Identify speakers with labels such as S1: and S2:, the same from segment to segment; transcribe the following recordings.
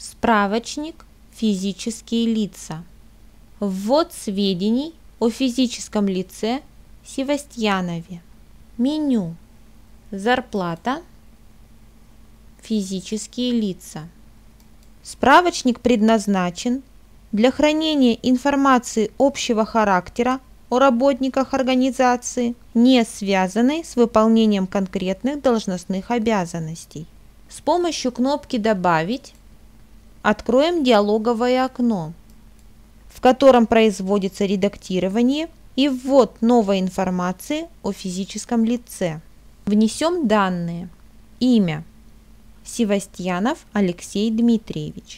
S1: Справочник «Физические лица». Ввод сведений о физическом лице Севастьянове. Меню. Зарплата. Физические лица. Справочник предназначен для хранения информации общего характера о работниках организации, не связанной с выполнением конкретных должностных обязанностей. С помощью кнопки «Добавить» откроем диалоговое окно, в котором производится редактирование и ввод новой информации о физическом лице. Внесем данные. Имя: Севастьянов Алексей Дмитриевич.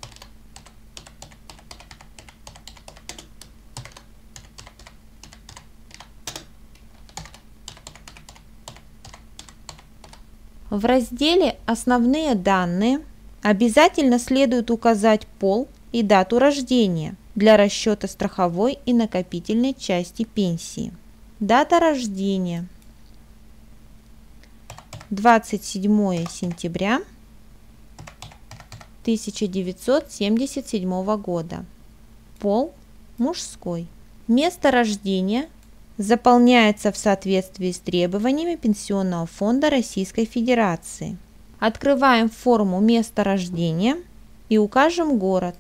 S1: В разделе «Основные данные» обязательно следует указать пол и дату рождения для расчета страховой и накопительной части пенсии. Дата рождения: 27 сентября 1977 года. Пол – мужской. Место рождения заполняется в соответствии с требованиями Пенсионного фонда Российской Федерации. Открываем форму места рождения и укажем город.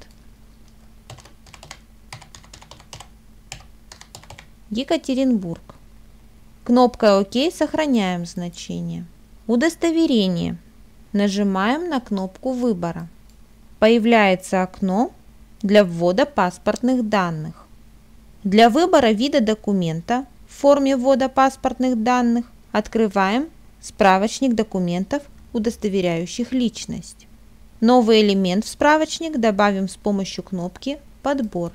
S1: Екатеринбург. Кнопкой «Ок» сохраняем значение. Удостоверение. Нажимаем на кнопку выбора. Появляется окно для ввода паспортных данных. Для выбора вида документа в форме ввода паспортных данных открываем справочник документов, удостоверяющих личность. Новый элемент в справочник добавим с помощью кнопки «Подбор».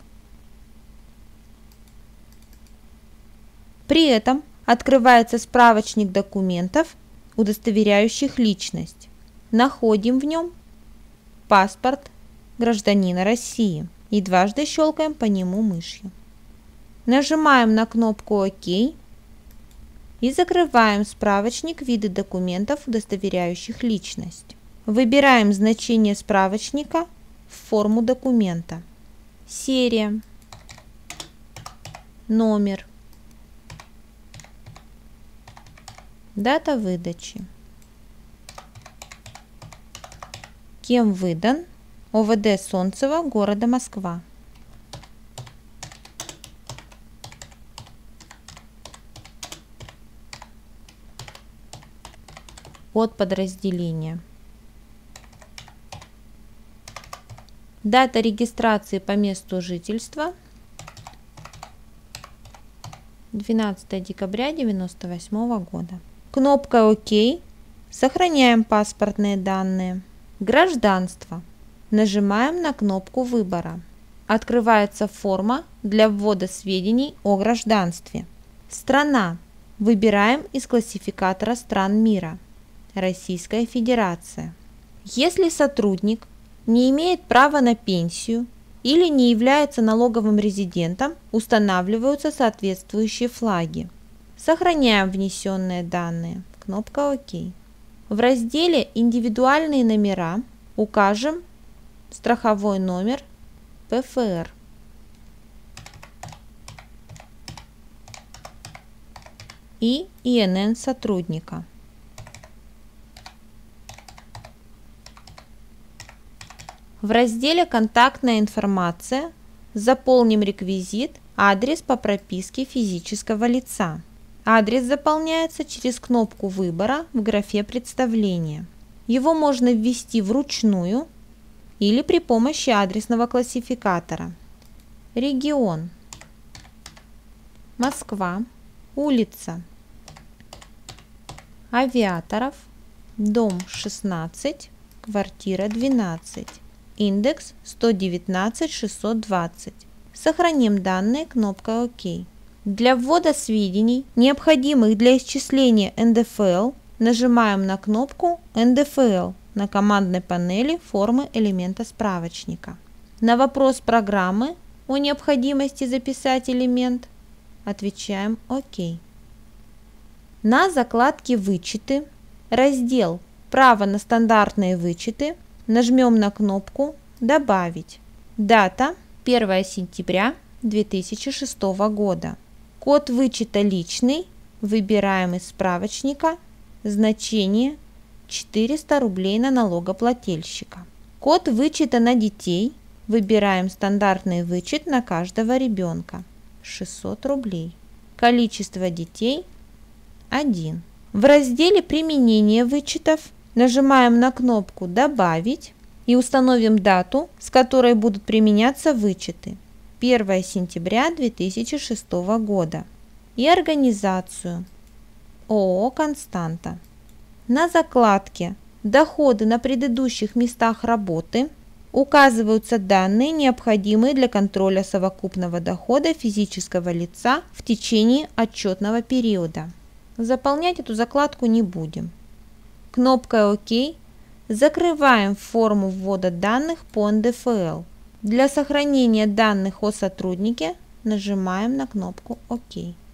S1: При этом открывается справочник документов, удостоверяющих личность. Находим в нем паспорт гражданина России и дважды щелкаем по нему мышью. Нажимаем на кнопку «Ок» и закрываем справочник «Виды документов, удостоверяющих личность». Выбираем значение справочника в форму документа. Серия, номер, дата выдачи. Кем выдан? ОВД Солнцева, города Москва. От подразделения. Дата регистрации по месту жительства: 12 декабря 1998 года. Кнопкой «Ок» сохраняем паспортные данные. Гражданство. Нажимаем на кнопку выбора. Открывается форма для ввода сведений о гражданстве. Страна. Выбираем из классификатора стран мира. Российская Федерация. Если сотрудник не имеет права на пенсию или не является налоговым резидентом, устанавливаются соответствующие флаги. Сохраняем внесенные данные. Кнопка «Ок». В разделе «Индивидуальные номера» укажем страховой номер ПФР. И ИНН сотрудника. В разделе «Контактная информация» заполним реквизит «Адрес по прописке физического лица». Адрес заполняется через кнопку выбора в графе «Представление». Его можно ввести вручную или при помощи адресного классификатора. Регион: Москва, улица Авиаторов, дом 16, квартира 12. Индекс 119-620. Сохраним данные кнопкой «Ок». Для ввода сведений, необходимых для исчисления НДФЛ, нажимаем на кнопку «НДФЛ» на командной панели формы элемента справочника. На вопрос программы о необходимости записать элемент отвечаем «Ок». На закладке «Вычеты» раздел «Право на стандартные вычеты» Нажмем на кнопку «Добавить». Дата 1 сентября 2006 года. Код вычета личный. Выбираем из справочника. Значение 400 рублей на налогоплательщика. Код вычета на детей. Выбираем стандартный вычет на каждого ребенка. 600 рублей. Количество детей 1. В разделе «Применение вычетов» нажимаем на кнопку «Добавить» и установим дату, с которой будут применяться вычеты. 1 сентября 2006 года. И организацию ООО «Константа». На закладке «Доходы на предыдущих местах работы» указываются данные, необходимые для контроля совокупного дохода физического лица в течение отчетного периода. Заполнять эту закладку не будем. Кнопкой «Ок» закрываем форму ввода данных по НДФЛ. Для сохранения данных о сотруднике нажимаем на кнопку «Ок».